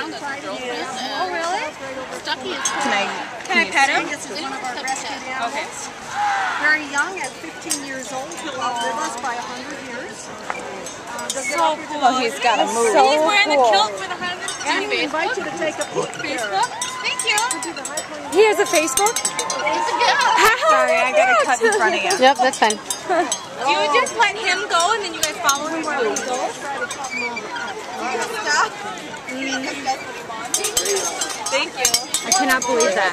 that's a girlfriend. Oh, really? Stucky is Can I pet him? This is one of our rescued animals. Okay. Very young, at 15 years old. He'll outlive us by 100 years. So cool. Oh, he's got a move. He's wearing the kilt for the 100th. And we invite you to take a peek there. Facebook? Thank you. He has a Facebook? Sorry, I gotta cut in front of you. Yep, that's fine. Do you just let him go and then you guys follow him wherever he goes? Thank you. I cannot believe that.